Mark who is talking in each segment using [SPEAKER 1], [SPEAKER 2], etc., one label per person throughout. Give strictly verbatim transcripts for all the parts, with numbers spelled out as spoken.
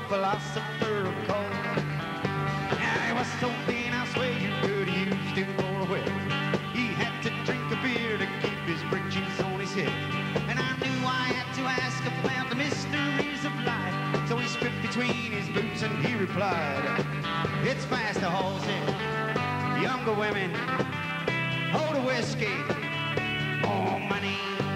[SPEAKER 1] philosopher of cold. Now he was so thin, I swear you could have used him for a whip. He had to drink a beer to keep his britches on his head. And I knew I had to ask about the mysteries of life. So he stripped between his boots and he replied, it's faster horses, younger women, older whiskey, more money.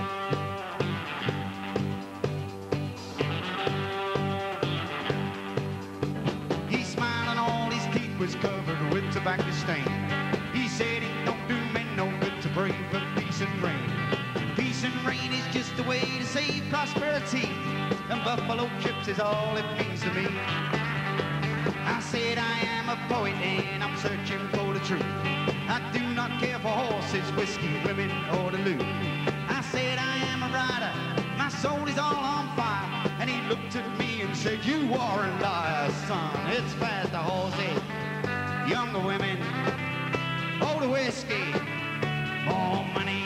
[SPEAKER 1] He smiled and all his teeth was covered with tobacco stain. He said it don't do men no good to pray for peace and rain. Peace and rain is just a way to save prosperity, and buffalo chips is all it means to me. I said I am a poet and I'm searching for the truth. I do not care for horses, whiskey, women, or the loot. I said I am a writer, my soul is all on fire. And he looked at me and said, you are a liar, son. It's faster horses, younger women, older whiskey, more money.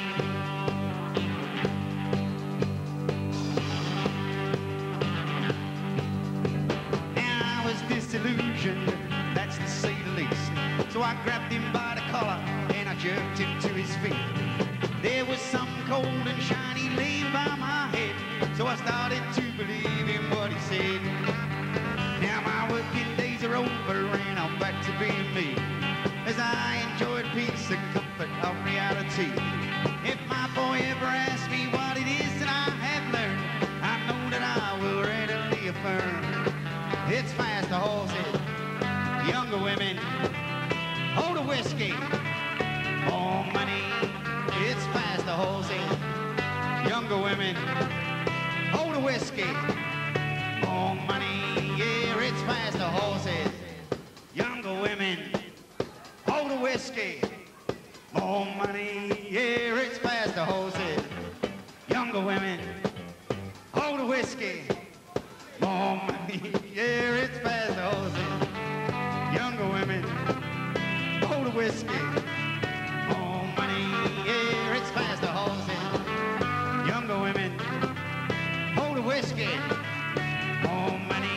[SPEAKER 1] Now I was disillusioned, that's to say the least. So I grabbed him by the collar and I jerked him to his feet. There was something cold and shiny laying by my head, so I started to believe in what he said. Now my working days are over and I'm back to being me, as I enjoyed peace and comfort of reality. If my boy ever asks me what it is that I have learned, I know that I will readily affirm. It's faster horses, younger women, older whiskey, more money. It's faster horses, younger women, older whiskey, more money. Yeah, it's faster horses, younger women, older whiskey, more money. Yeah, it's faster horses, younger women, older whiskey, more money. Yeah, it's faster horses, younger women, older whiskey, more money. Yeah, it's faster horses, younger women, older whiskey, more money.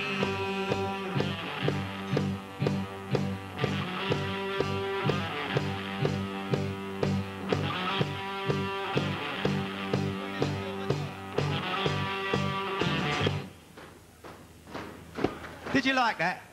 [SPEAKER 1] Did you like that?